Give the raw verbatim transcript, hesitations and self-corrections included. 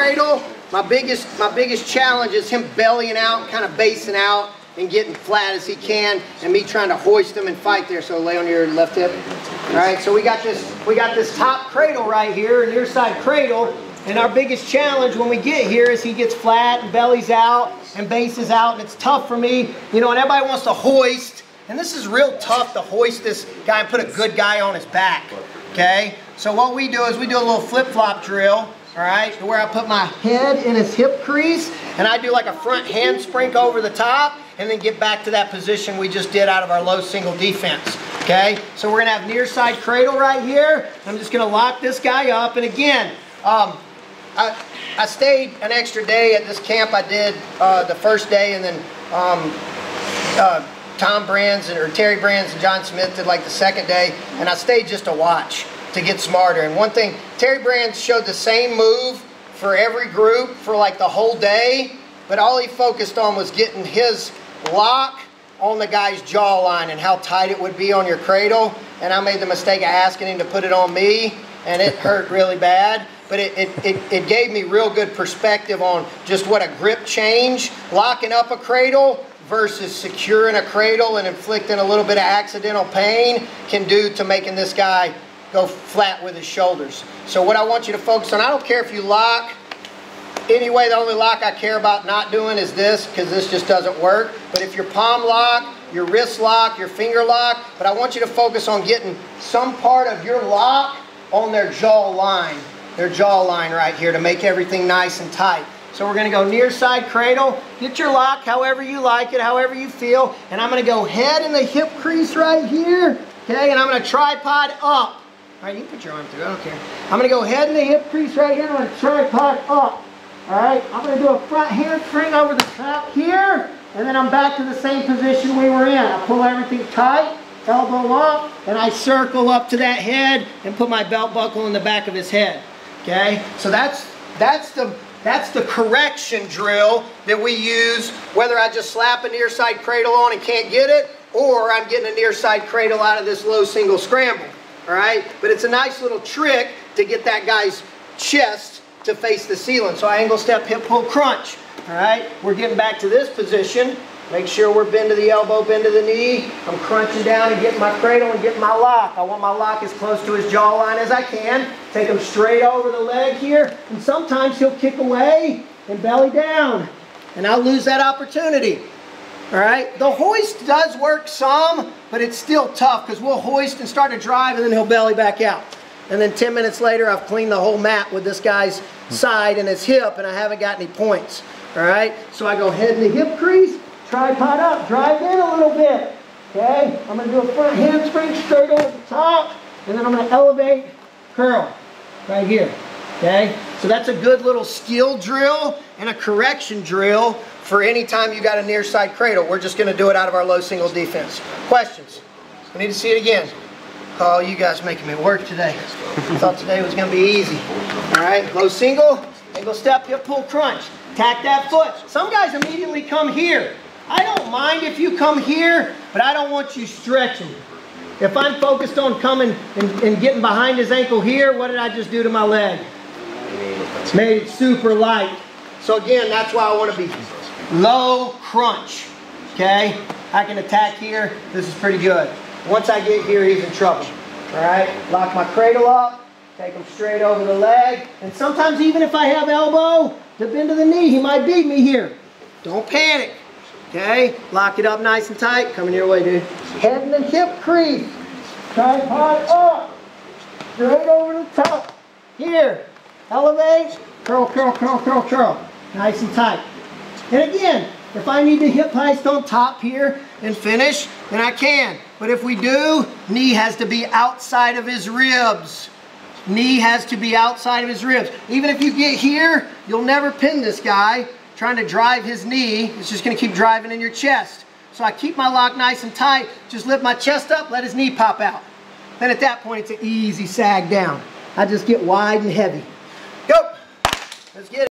cradle, my biggest, my biggest challenge is him bellying out, kind of basing out, and getting flat as he can, and me trying to hoist him and fight there. So lay on your left hip. All right, so we got this, we got this top cradle right here, Nearside Cradle, and our biggest challenge when we get here is he gets flat and bellies out and bases out, and it's tough for me, you know, and everybody wants to hoist, and this is real tough to hoist this guy and put a good guy on his back, okay? So what we do is we do a little flip-flop drill, all right, where I put my head in his hip crease, and I do like a front handspring over the top, and then get back to that position we just did out of our low single defense, okay? So we're gonna have Nearside Cradle right here. I'm just gonna lock this guy up, and again, um, I, I stayed an extra day at this camp I did uh, the first day, and then um, uh, Tom Brands and, or Terry Brands and John Smith did like the second day, and I stayed just to watch, to get smarter. And one thing, Terry Brands showed the same move for every group for like the whole day, but all he focused on was getting his lock on the guy's jawline and how tight it would be on your cradle. And I made the mistake of asking him to put it on me, and it hurt really bad. But it, it, it, it gave me real good perspective on just what a grip change, locking up a cradle versus securing a cradle and inflicting a little bit of accidental pain can do to making this guy go flat with his shoulders. So what I want you to focus on, I don't care if you lock. Anyway, the only lock I care about not doing is this, because this just doesn't work. But if your palm lock, your wrist lock, your finger lock, but I want you to focus on getting some part of your lock on their jaw line, their jaw line right here, to make everything nice and tight. So we're going to go Nearside Cradle. Get your lock however you like it, however you feel. And I'm going to go head in the hip crease right here, okay? And I'm going to tripod up. All right, you can put your arm through, I don't care. I'm going to go head in the hip crease right here, and I'm going to tripod up. All right, I'm going to do a front handspring over the top here, and then I'm back to the same position we were in. I pull everything tight, elbow up, and I circle up to that head and put my belt buckle in the back of his head. Okay, so that's that's the that's the correction drill that we use, whether I just slap a Nearside Cradle on and can't get it, or I'm getting a Nearside Cradle out of this low single scramble. All right, but it's a nice little trick to get that guy's chest to face the ceiling. So I angle step, hip pull, crunch. All right, we're getting back to this position. Make sure we're bend to the elbow, bend to the knee. I'm crunching down and getting my cradle and getting my lock. I want my lock as close to his jawline as I can. Take him straight over the leg here, and sometimes he'll kick away and belly down, and I'll lose that opportunity. All right, the hoist does work some, but it's still tough because we'll hoist and start to drive, and then he'll belly back out. And then ten minutes later, I've cleaned the whole mat with this guy's side and his hip, and I haven't got any points. All right, so I go head in the hip crease, tripod up, drive in a little bit. Okay, I'm going to do a front handspring straight over the top, and then I'm going to elevate, curl, right here. Okay, so that's a good little skill drill and a correction drill for any time you got a Nearside Cradle. We're just going to do it out of our low single defense. Questions? We need to see it again. Oh, you guys making me work today. I thought today was going to be easy. All right, low single, angle step, hip pull, crunch. Tack that foot. Some guys immediately come here. I don't mind if you come here, but I don't want you stretching. If I'm focused on coming and, and getting behind his ankle here, what did I just do to my leg? Made it super light. So again, that's why I want to be low crunch. Okay? I can attack here. This is pretty good. Once I get here, he's in trouble. All right? Lock my cradle up. Take him straight over the leg. And sometimes even if I have elbow to bend to the knee, he might beat me here. Don't panic. Okay? Lock it up nice and tight. Coming your way, dude. Head in the hip crease. Tripod up. Straight over the top. Here. Elevate. Curl, curl, curl, curl, curl. Nice and tight. And again, if I need to hip heist on top here and finish, then I can. But if we do, knee has to be outside of his ribs. Knee has to be outside of his ribs. Even if you get here, you'll never pin this guy trying to drive his knee. It's just going to keep driving in your chest. So I keep my lock nice and tight. Just lift my chest up, let his knee pop out. Then at that point, it's an easy sag down. I just get wide and heavy. Go. Let's get it.